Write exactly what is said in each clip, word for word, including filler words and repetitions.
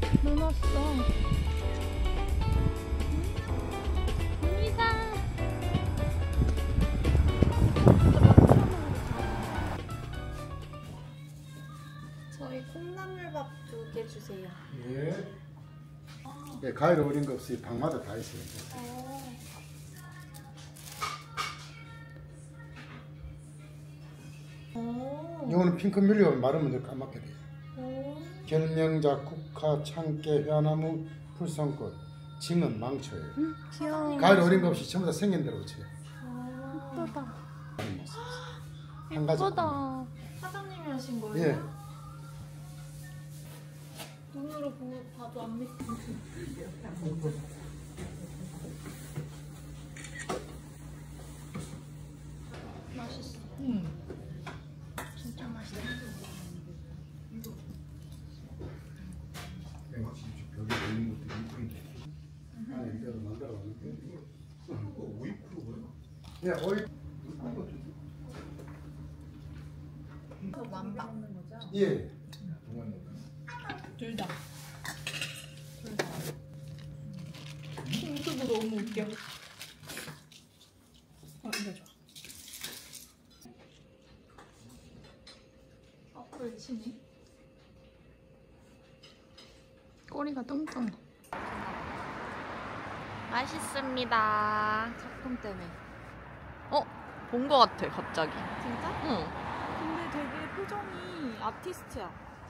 눈 왔어. 눈이다. 저희 콩나물밥 두 개 주세요. 예. 예, 과일 어린 거 없이 방마다 다 있어요. 오. 이거는 핑크 밀리가 마르면 더 까맣게 돼요. 오. 결명자, 국화, 참깨, 회나무, 풀성꽃, 징은 망초예요. 응, 귀여워. 과일 어린 거 없이 전부 다 생긴 대로 쳐요. 예쁘다. 한 가지. 예쁘다. 사장님이 하신 거예요? 예. 눈으로 보고 봐도 안 믿고. 맛있어. 응. 진짜 맛있다. 벽에 있는 것도 이쁜데. 안에 이대로 만들어봤는데. 이거 오이쿠로 뭐야? 예, 오이. 만박. 예. 둘 다. 둘 다. 핑크도 너무 웃겨. 아, 이거 좋아. 앞을 치니? 꼬리가 뚱뚱해. 맛있습니다. 작품 때문에. 어? 본 거 같아, 갑자기. 진짜? 응. 근데 되게 표정이 아티스트야.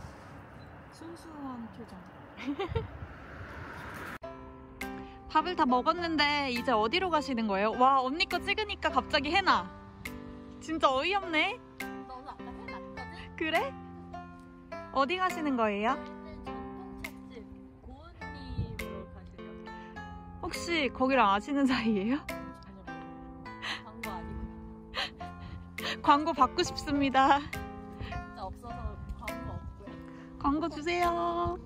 순수한 표정. 밥을 다 먹었는데 이제 어디로 가시는 거예요? 와, 언니 거 찍으니까 갑자기 해나. 진짜 어이없네. 너는 아까 해놨거든? 그래? 어디 가시는 거예요? 전통 찻집 고은님으로 가시려고. 혹시 거기를 아시는 사이예요? 아니요. 광고 아니고. 광고 받고 싶습니다. 진짜 없어서 광고 없고요. 광고 주세요.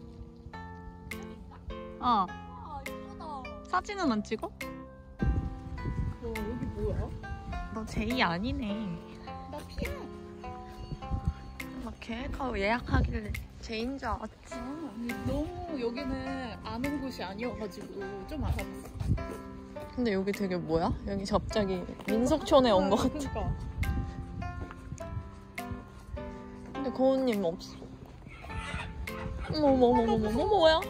어. 아, 이쁘다. 사진은 안 찍어? 너 여기 뭐야? 너 제이 아니네. 나 피해. 막 걔가 예약하길래 제인 줄 알았지. 아, 너무 여기는 아는 곳이 아니어가지고 좀 알아봤어. 근데 여기 되게 뭐야? 여기 갑자기 민속촌에 온 것 같아. 그러니까. 근데 고은님 없어. 어머 어머 어머 어머 어머 뭐야?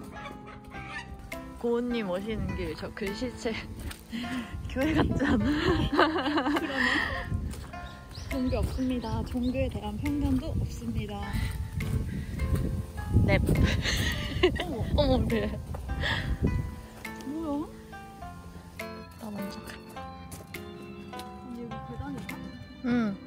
고은님 오시는 길 저 글씨체 교회 같지 않아? 그러네. 종교 없습니다. 종교에 대한 편견도 없습니다. 넵. 어머, 어머 그래. 뭐야? 나 먼저 가. 언니 여기 계단인가? 응.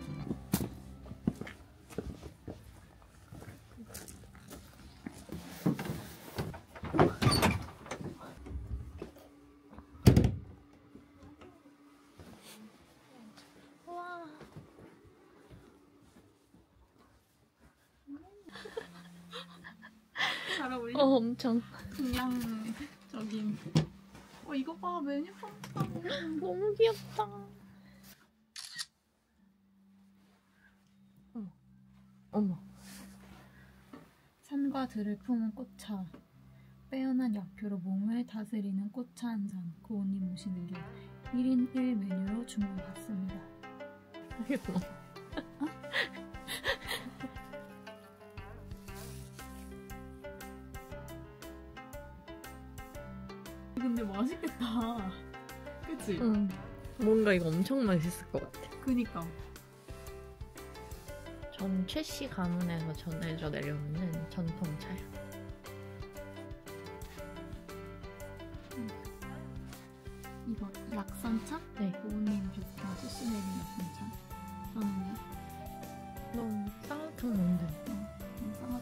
잘 어울려. 어 엄청. 그냥 저기. 어 이거 봐 메뉴판. 너무 귀엽다. 어머. 어머. 산과 들을 품은 꽃차. 빼어난 약효로 몸을 다스리는 꽃차 한 잔. 고은님 모시는 길. 일 인 일 메뉴로 주문 받습니다. 이게 뭐? 근데 맛있겠다. 그치? 응. 뭔가 이거 엄청 맛있을 것 같아. 그니까. 전 최씨 가문에서 전해져 내려오는 전통차요. 이거 약산차? 네. 고은님 좋다. 소스 내린 약산차. 저는요. 너무 쌍탕 뭔데? 어, 이거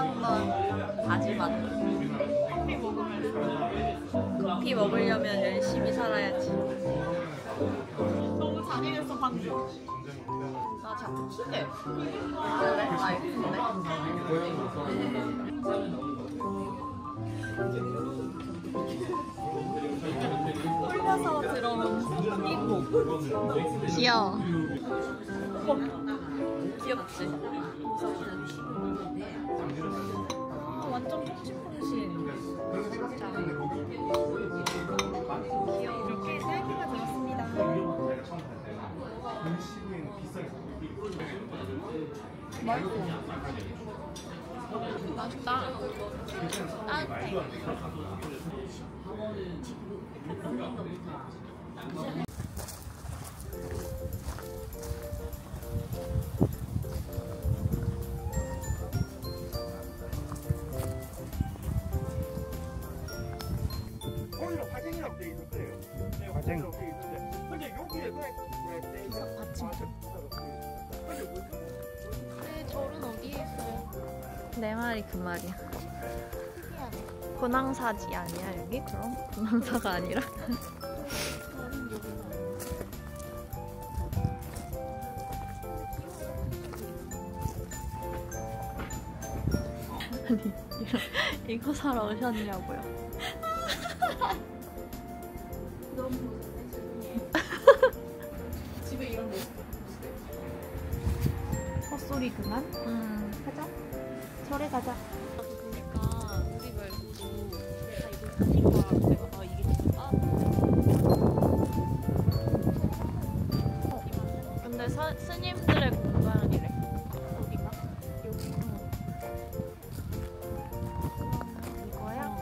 건 바지만. 커피 먹으면서. 커피 먹으려면 열심히 살아야지. 너무 잔인했어 방금. 나 자꾸 추게. 그래? 나 예쁜데? 홀려서 들어온 이복. 귀여워. 귀엽지? 어, 완전 퐁신퐁신. 귀여워. 이렇게 딸기가 들었습니다. 맛있어. 맛있다. 따뜻해. 오히려 화쟁이라고 돼 있을 거예요. 네, 화쟁이라고 돼 있는데, 근데 여기에 네, 절은 어디에 있어요? 내 말이 그 말이야. 특이하네. 군항사지 아니야 여기? 그럼? 군항사가 아니라? 절은 여기가. 아니 이거, 이거 사러 오셨냐고요? 너무 집에 이런 거 있어. 헛소리 그만? 음. 가자. 절에 가자. 그러니까 우리 말고도 내가 이거 사진 거라고 내가 아 이게 진짜 어. 근데 사, 스님들의 공간이래. 어디가? 여기. 이거야?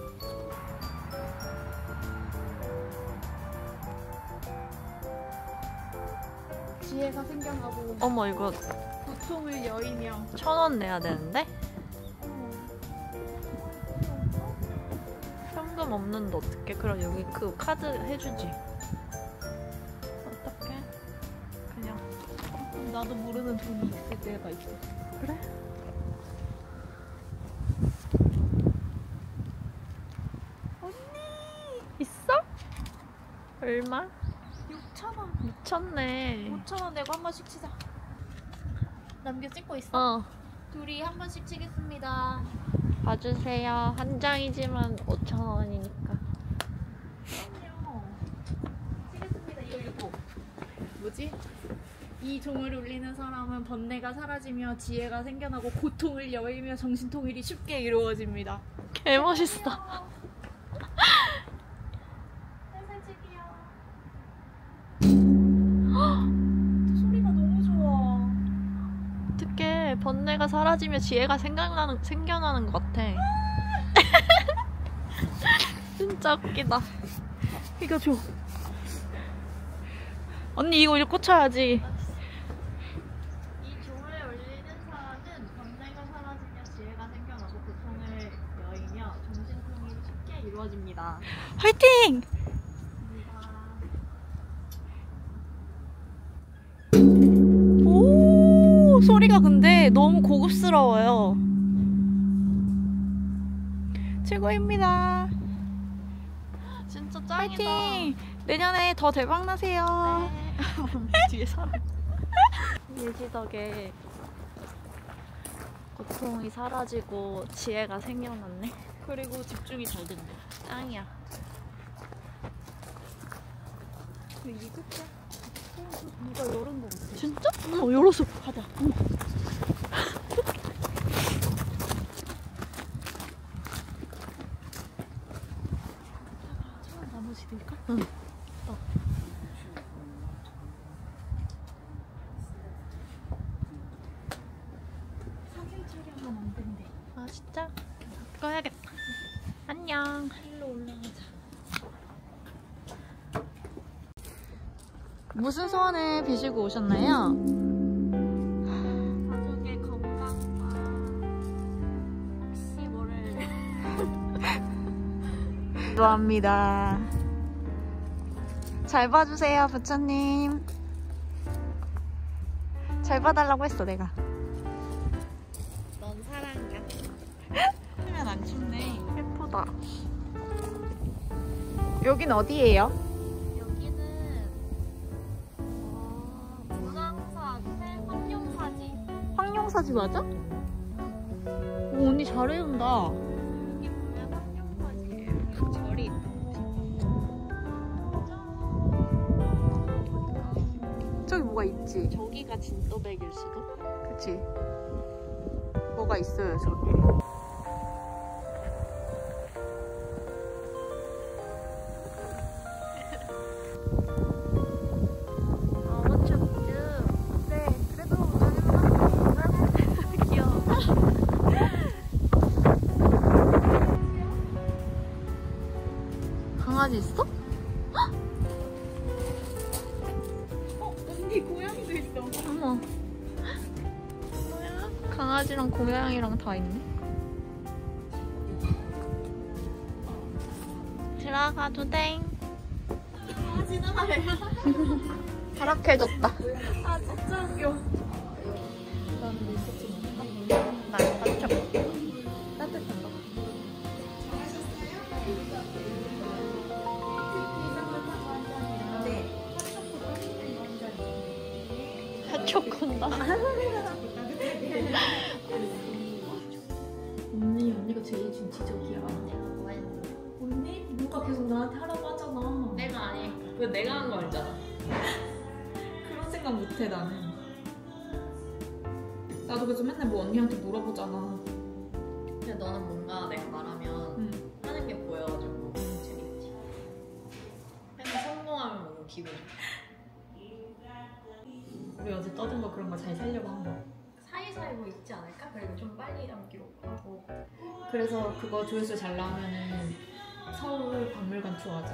지혜가 생겨나고 어머 이거 고통을 여의며. 천 원 내야 되는데? 현금 없는데 어떡해? 그럼 여기 그 카드 해주지. 어떡해? 그냥 나도 모르는 돈이 있을 때가 있어. 그래? 언니 있어? 얼마? 육천 원. 미쳤네. 오천 원 내고 한 번씩 치자. 남겨 찍고 있어. 어 둘이 한 번씩 치겠습니다. 봐주세요. 한 장이지만 오천 원이니까. 그럼요. 치겠습니다. 이거 읽고. 뭐지? 이 종을 울리는 사람은 번뇌가 사라지며 지혜가 생겨나고 고통을 여의며 정신통일이 쉽게 이루어집니다. 개 멋있어. 살살치기요. 소리가 너무 좋아. 어떡해. 번뇌가 사라지며 지혜가 생각나는 생겨나는 것 같아. 진짜 웃기다. 이거 줘. 언니 이거 이렇게 꽂혀야지. 이 종을 울리는 사람은 번뇌가 사라지며 지혜가 생겨나고 고통을 여의며 정신통일이 쉽게 이루어집니다. 화이팅! 오 소리가 근데 너무 고급스러워요. 최고입니다. 진짜 짱이다. 화이팅! 내년에 더 대박 나세요. 네. 뒤에 사람. 예지 덕에 고통이 사라지고 지혜가 생겨났네. 그리고 집중이 잘 된대. 짱이야. 이 끝에 누가 열은 거 같아. 진짜? 어 열었어. 가자. 차 나머지 될까? 응. 사진 촬영은 안 된대. 아 진짜? 그거 해야겠다. 안녕. 일로 올라가자. 무슨 소원을 비시고 오셨나요? 가족의 건강과 혹시 모를 기도합니다. 잘 봐주세요, 부처님. 잘 봐달라고 했어, 내가. 넌 사랑이야. 예쁘다. 여긴 어디예요? 여기는 어, 문항사 앞에 황룡사지. 황룡사지 맞아? 오, 언니 잘 외운다. 여기 보면 황룡사지예요. 절이. 저기 뭐가 있지? 저기가 진또백일 수도? 그치? 뭐가 있어요, 저기. 너무 춥죠? 네, 그래도 저희는 귀여워. 강아지 있어? 어, 언니 고양이도 있어. 어머. 뭐야? 강아지랑 고양이랑 다 있네. 들어가도 땡. 강아지 나가래요. 타락해졌다. 아, 진짜 웃겨. 나 따뜻. 따뜻한가? 핫초코다. 언니, 언니가 제일 진취적이야. 언니? 누가 계속 나한테 하라고 하잖아. 내가 아니니까. 왜 내가 한 거 알잖아. 그런 생각 못해, 나는. 나도 그래서 맨날 뭐 언니한테 물어보잖아. 근데 너는 뭔가 내가 말하면 응. 하는 게 보여가지고 재밌지. 맨날 성공하면 뭔가 기분 좋아. 우리 어제 떠든 거 그런 거 잘 살려고 한 거. 사이사이 뭐 있지 않을까? 그리고 좀 빨리 남기로 하고. 그래서 그거 조회수 잘 나오면은 서울 박물관 투어하자.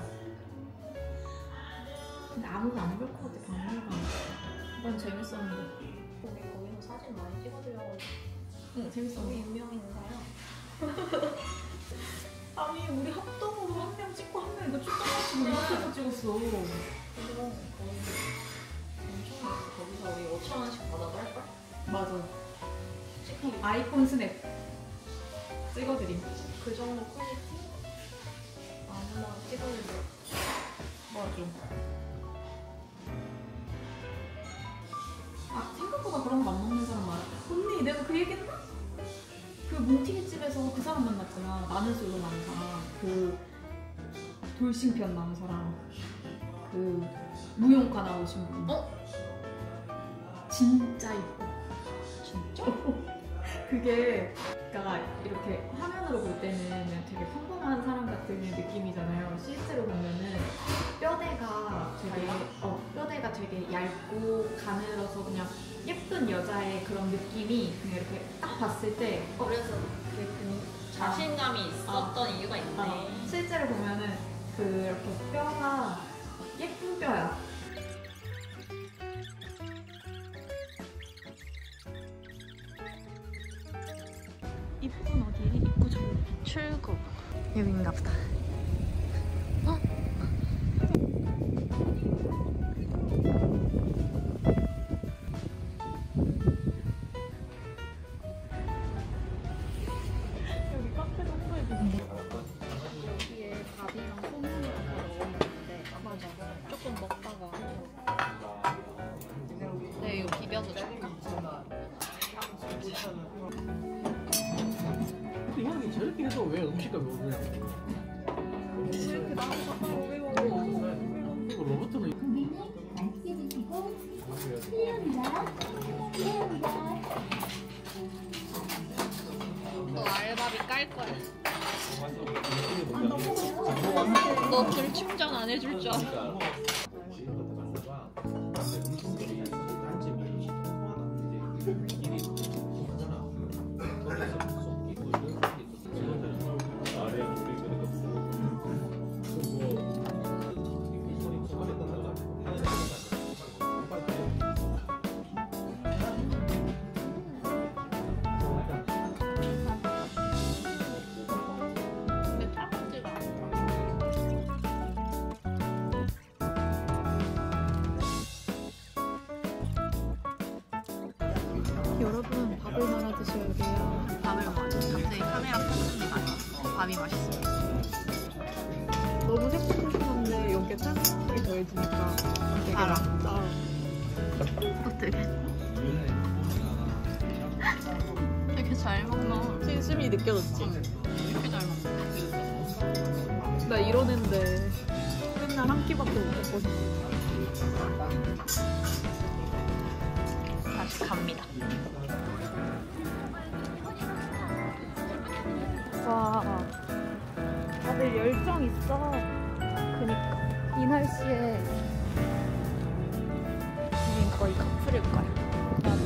근데 아무도 안 볼 것 같아, 박물관. 난 재밌었는데. 우리 거기서 사진 많이 찍어드려가지고 응, 너무 재밌었는데. 유명인가요? 아니, 우리 합동으로 한 명 찍고 한 명 이거 출동하시고 이렇게 해서 찍었어. 그거 거의 엄청 많았어. 거기서 우리 오천 원씩 받아도 할걸? 맞아. 찍기 아이폰 스냅 찍어드림. 그 정도 퀄리티? 아무나 찍어주고 맞아. 아, 생각보다 그런 거 안 먹는 사람 많아. 언니, 내가 그 얘기했나? 그 뭉티기 집에서 그 사람 만났잖아. 나는 솔로 나온 사람. 그 돌싱편 나온 사람. 그 무용과 나오신 분. 어? 진짜 이뻐. 진짜? 그게 그러니까 이렇게 화면으로 볼 때는 그냥 되게 평범한 사람 같은 느낌이잖아요. 실제로 보면은 뼈대가 되게 어 뼈대가 되게 얇고 가늘어서 그냥 예쁜 여자의 그런 느낌이 그냥 이렇게 딱 봤을 때 어, 그래서 그게 그 자신감이 있었던 이유가 있네. 어, 실제로 보면은 그렇게 뼈가 예쁜 뼈야. 입구는 어디에? 입구 저기. 출구 여긴가 보다. 어? 여기 카페도 홍보해주는데. 여기에 밥이랑 소금이랑 다 넣어놨는데 맞아. 조금 먹다가 네 이거 비벼서 줄까? 근데 형이 저렇게 해도 왜 음식값이 오르냐고. 이렇게 나와서 왜 먹어? 이거 로봇은 고객님 맛있게 드시고 실례합니다. 실례합니다. 너 알바비 깔 거야. 너 줄 충전 안 해줄 줄 알아. 근데 차갑지가 않다. 여러분 밥을 말아 드셔야 돼요. 밥을 먹었는데 카메라 켰는데 맛있어. 밥이 맛있어. 너무 새콤새콤한데 여기에 짠맛이 더해지니까 되게 알아. 맛있다. 어떻게? 되게 잘 먹나? 진심이 느껴졌지? 되게 잘 먹나? 나 이런 애인데 맨날 한 끼밖에 못 먹거든. 다시 갑니다. 와, 다들 열정 있어. 그니까 이 날씨에 우린 거의 커플일 거야. 맞아.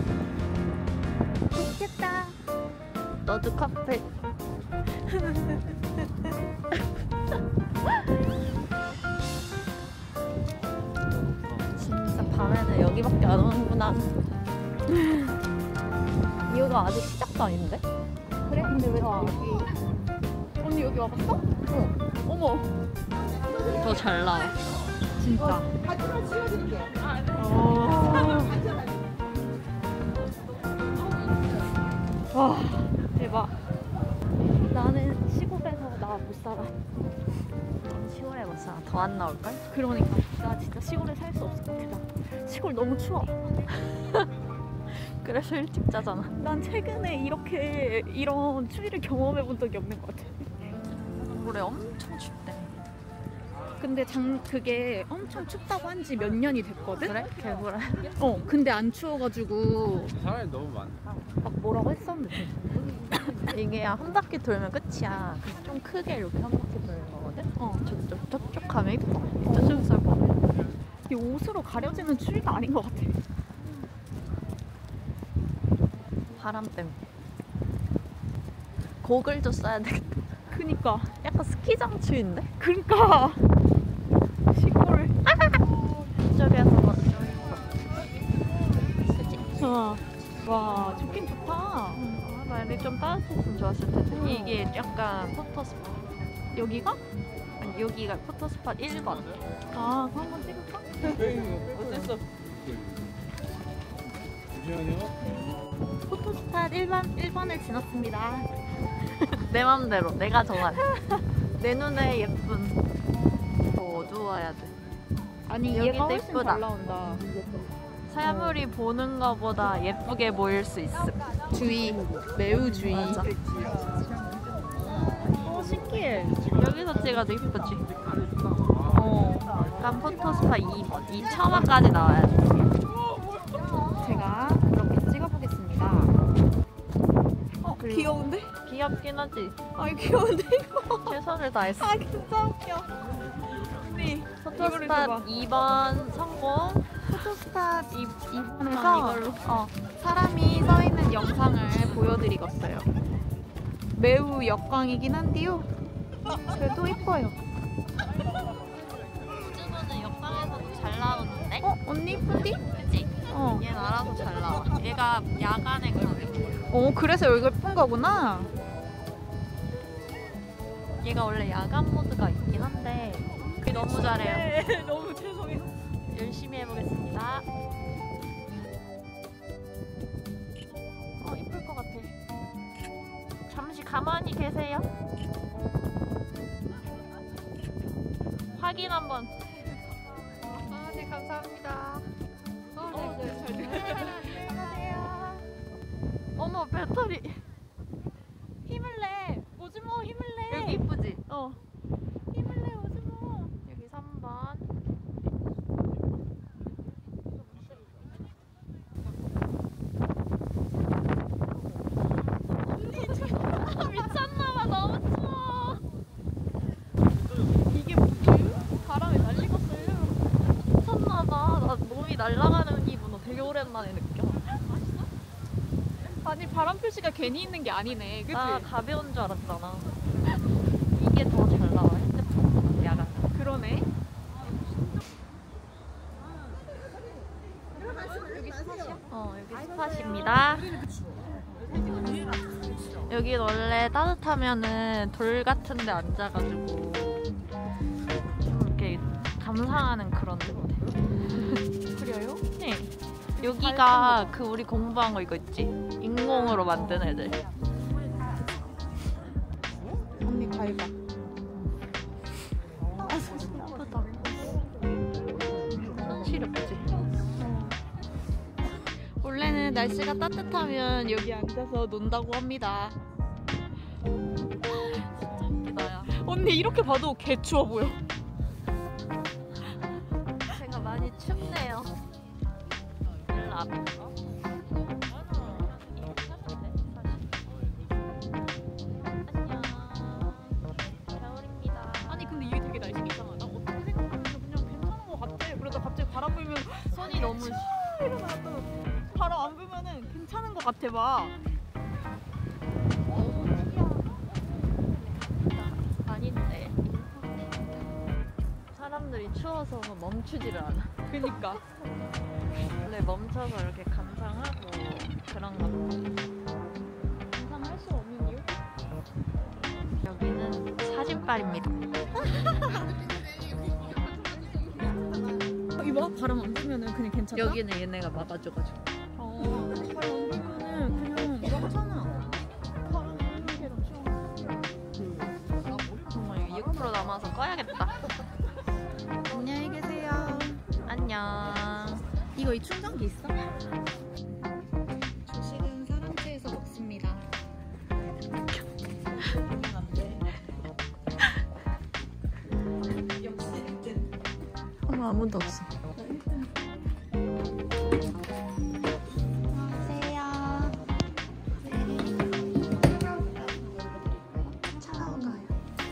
좋겠다. 너도 커플. 진짜 밤에는 여기밖에 안 오는구나. 이유가 아직 시작도 아닌데? 그래? 근데 왜 나 여기 언니 여기 와봤어? 어. 어머. 더 잘 나와. 진짜. 어. 와, 대박. 나는 시골에서 나 못 살아. 시골에 못 살아. 더 안 나올걸? 그러니까 나 진짜 시골에 살 수 없을 것 같아. 나 시골 너무 추워. 그래서 일찍 자잖아. 난 최근에 이렇게 이런 추위를 경험해 본 적이 없는 것 같아. 올해 엄청 춥대. 근데 장 그게 엄청 춥다고 한 지 몇 년이 됐거든? 그래? 개구라. 어, 근데 안 추워가지고 사람이 너무 많다. 막 뭐라고 했었는데. 이게 한 바퀴 돌면 끝이야. 그래서 좀 크게 이렇게 한 바퀴 돌는 거거든? 어, 저쪽, 저쪽 가면 이뻐. 저쪽에서 보면. 이게 옷으로 가려지는 추위가 아닌 것 같아. 바람 때문에. 고글도 써야 되겠다. 그니까, 약간 스키장 추인데? 그니까 시골. 이쪽에서 좀 그치? 어. 와, 좋긴 좋다. 아, 날이 좀 따뜻했으면 좋았을 텐데. 이게 약간 포토스팟. 여기가? 아니, 여기가 포토스팟 일 번. 아, 그거 한번 찍을까? 어땠어? 잠시만요. 포토스팟 일 번, 일 번을 지났습니다. 내 맘대로, 내가 정한. 내 눈에 예쁜. 더 어두워야 돼. 아니, 여기도 얘가 훨씬 예쁘다. 잘 나온다. 사물이 보는 거보다 예쁘게 보일 수 있음. 주의, 매우 주의. 맞아. 어, 신기해. 여기서 찍어도 이쁘지? 어. 약간 포토스팟 이 번. 이 처마까지 나와야 돼. 제가 그렇게 찍어보겠습니다. 어, 그리고- 귀여운데? 귀엽긴 하지? 아이, 귀여운데 이거? 최선을 다했어. 아, 진짜 웃겨. 언니, 포토스팟 이 번 성공. 포토스팟 이 번 번에서 이걸로. 어, 사람이 서 있는 영상을 보여드리겠어요. 매우 역광이긴 한데요. 그래도 이뻐요. 요즘은 역광에서도 잘 나오는데? 어, 언니 이쁜디? 그치? 어. 얘는 알아서 잘 나와. 얘가 야간에 가는 어, 그래서 여기가 예쁜 거구나. 얘가 원래 야간 모드가 있긴 한데 그게 너무 잘해요. 네, 너무 죄송해요. 열심히 해보겠습니다. 어, 이쁠 것 같아. 잠시 가만히 계세요. 확인 한번. 아, 네, 감사합니다. 어, 네, 잘 들어요. 어머, 배터리. 힘을 내. 오즈모 힘을 내. 여기 이쁘지? 어. 힘을 내, 오즈모. 여기 삼 번. 미쳤나봐, 너무 추워. 이게 뭐지? 바람에 날리겠어요. 미쳤나봐. 나 몸이 날아가는 기분 되게 오랜만에 느껴. 아니, 바람 표시가 괜히 있는 게 아니네. 그치? 나 가벼운 줄 알았잖아. 이게 더 잘 나와, 핸드폰. 야간. 그러네. 어, 여기 스팟입니다. 여기 원래 따뜻하면은 돌 같은 데 앉아가지고 좀 이렇게 감상하는 그런 데거든. 그래요? 네. 여기가 그 우리 공부한 거 이거 있지? 인공으로 만든 애들. 언니 가위바. 오늘 날씨가 따뜻하면 여기 앉아서 논다고 합니다. 진짜 웃기다 야. 언니 이렇게 봐도 개 추워 보여. 제가 많이 춥네요. 일로 앞. 아니 근데 이게 되게 날씨 이상하다. 어떻게 생각하면 그냥 괜찮은 것 같아. 그러다 갑자기 바람 불면 손이 너무 일어나도 바람 안 불면은 괜찮은 것 같아 막. 아닌데 사람들이 추워서 멈추지를 않아. 그니까. 원래 멈춰서 이렇게 감상하고 그런가 보다. 감상할 수 없는 이유? 여기는 사진빨입니다. 어, 이봐 바람 안 불면은 그냥 괜찮다. 여기는 얘네가 막아줘가지고. 어, 바람 안 불면은 그냥 막잖아. 바람 안 불면 추워. 정말 육 퍼센트 남아서 꺼야겠다. 안녕히 계세요. 안녕. 이거 이 충전기 있어? 주식은 사랑채에서 먹습니다. 어머 아무도 없어. 안녕하세요. 차가워요.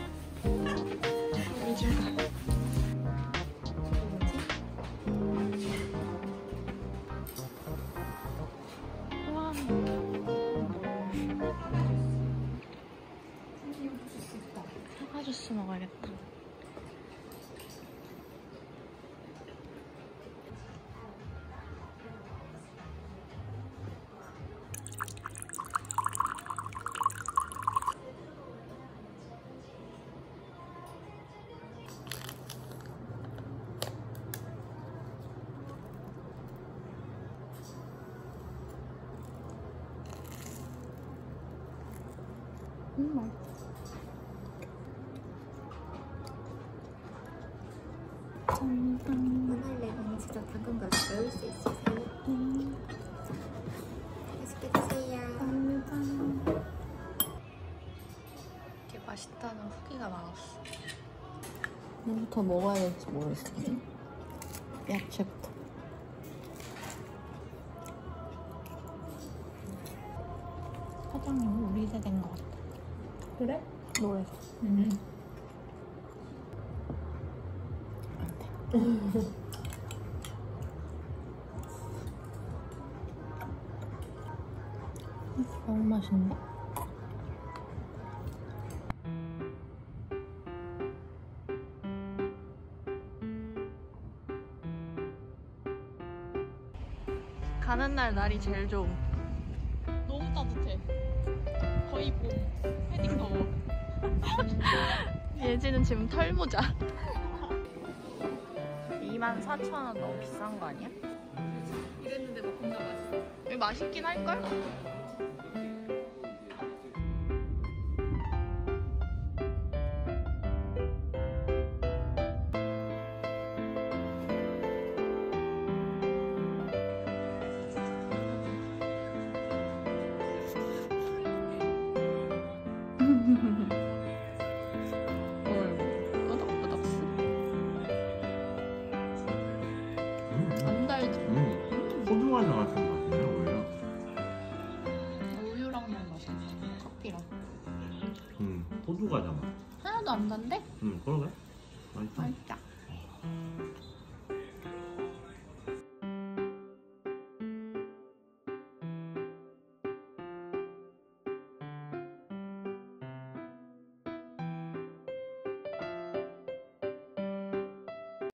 사과 주스 먹어야겠다. 음, 맛있어. 오늘 레몬 진짜 당근 가서 배울 수 있으세요? 음. 맛있게 드세요. 이게 맛있다는 후기가 많았어. 뭐부터 먹어야 될지 모르겠어. 야채부터. 사장님 우리 세대인 것 같아. 그래? 노래. 응. 너무 맛있네. 가는 날 날이 제일 좋음. 너무 따뜻해. 거의 봄. 패딩 더워. 예지는 지금 털모자. 이만 사천 원 너무 비싼 거 아니야? 이랬는데 막 겁나 맛있어. 이거 맛있긴 할걸? 어이구, 끄덕끄덕스. 안 달지? 음. 호두과자 같은 거 같아요, 오히려. 우유랑 너무 맛있네. 커피랑. 음, 호두과자 맛. 하나도 안 단데? 음, 그러게. 맛있다. 맛있다.